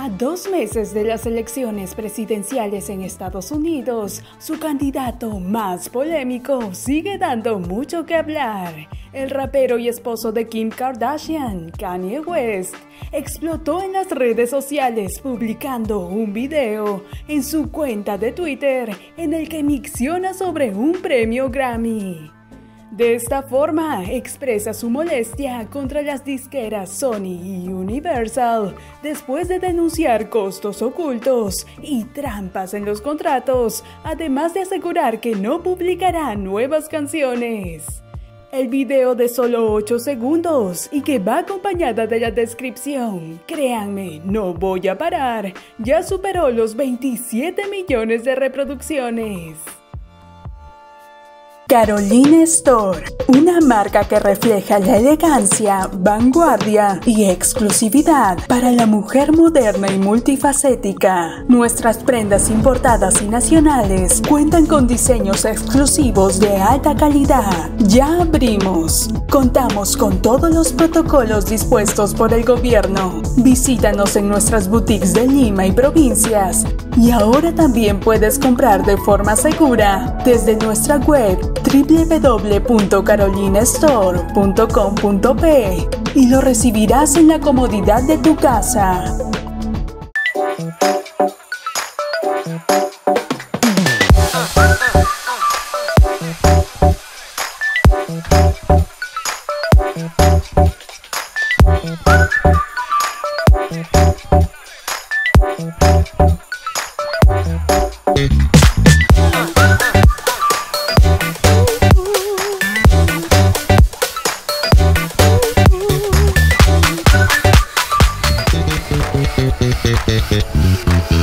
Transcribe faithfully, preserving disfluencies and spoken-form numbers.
A dos meses de las elecciones presidenciales en Estados Unidos, su candidato más polémico sigue dando mucho que hablar. El rapero y esposo de Kim Kardashian, Kanye West, explotó en las redes sociales publicando un video en su cuenta de Twitter en el que micciona sobre un premio Grammy. De esta forma, expresa su molestia contra las disqueras Sony y Universal después de denunciar costos ocultos y trampas en los contratos, además de asegurar que no publicará nuevas canciones. El video de solo ocho segundos y que va acompañada de la descripción "Créanme, no voy a parar", ya superó los veintisiete millones de reproducciones. Caroline Store, una marca que refleja la elegancia, vanguardia y exclusividad para la mujer moderna y multifacética. Nuestras prendas importadas y nacionales cuentan con diseños exclusivos de alta calidad. Ya abrimos. Contamos con todos los protocolos dispuestos por el gobierno. Visítanos en nuestras boutiques de Lima y provincias. Y ahora también puedes comprar de forma segura desde nuestra web doble u doble u doble u punto caroline store punto com punto pe y lo recibirás en la comodidad de tu casa. Thank you.